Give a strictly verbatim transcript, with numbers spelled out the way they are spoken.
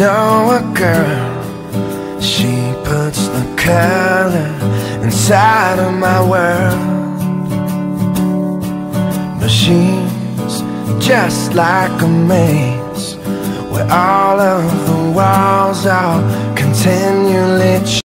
know a girl, she puts the color inside of my world. But she's just like a maze, where all of the walls are continually